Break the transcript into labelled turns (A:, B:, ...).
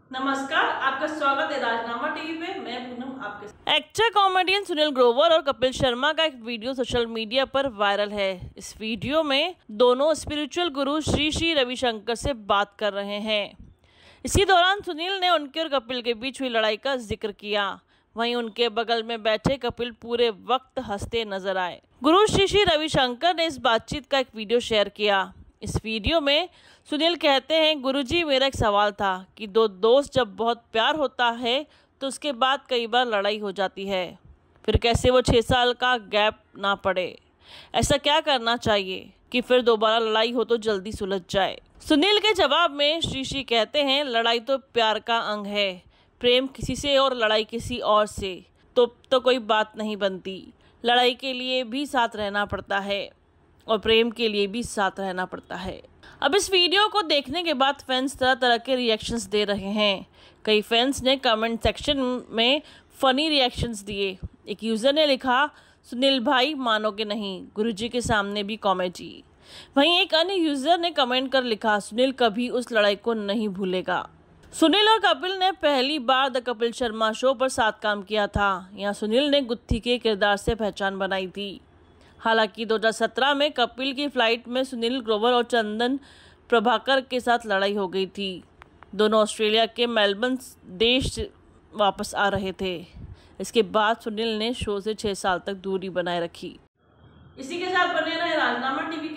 A: नमस्कार, आपका स्वागत है राजनामा टीवी पे। मैं पूनम आपके साथ। एक्टर कॉमेडियन सुनील ग्रोवर और कपिल शर्मा का एक वीडियो सोशल मीडिया पर वायरल है। इस वीडियो में दोनों स्पिरिचुअल गुरु श्री श्री रविशंकर से बात कर रहे हैं। इसी दौरान सुनील ने उनके और कपिल के बीच हुई लड़ाई का जिक्र किया। वहीं उनके बगल में बैठे कपिल पूरे वक्त हंसते नजर आए। गुरु श्री श्री रविशंकर ने इस बातचीत का एक वीडियो शेयर किया। इस वीडियो में सुनील कहते हैं, गुरुजी मेरा एक सवाल था कि दो दोस्त जब बहुत प्यार होता है तो उसके बाद कई बार लड़ाई हो जाती है, फिर कैसे वो 6 साल का गैप ना पड़े? ऐसा क्या करना चाहिए कि फिर दोबारा लड़ाई हो तो जल्दी सुलझ जाए? सुनील के जवाब में श्री श्री कहते हैं, लड़ाई तो प्यार का अंग है। प्रेम किसी से और लड़ाई किसी और से तो कोई बात नहीं बनती। लड़ाई के लिए भी साथ रहना पड़ता है और प्रेम के लिए भी साथ रहना पड़ता है। अब इस वीडियो को देखने के बाद फैंस तरह तरह के रिएक्शंस दे रहे हैं। कई फैंस ने कमेंट सेक्शन में फनी रिएक्शंस दिए। एक यूज़र ने लिखा, सुनील भाई मानोगे नहीं, गुरुजी के सामने भी कॉमेडी। वहीं एक अन्य यूज़र ने कमेंट कर लिखा, सुनील कभी उस लड़ाई को नहीं भूलेगा। सुनील और कपिल ने पहली बार द कपिल शर्मा शो पर साथ काम किया था। यहाँ सुनील ने गुत्थी के किरदार से पहचान बनाई थी। हालांकि 2017 में कपिल की फ्लाइट में सुनील ग्रोवर और चंदन प्रभाकर के साथ लड़ाई हो गई थी। दोनों ऑस्ट्रेलिया के मेलबर्न देश वापस आ रहे थे। इसके बाद सुनील ने शो से 6 साल तक दूरी बनाए रखी। इसी के साथ बने रहे राजनामा टीवी के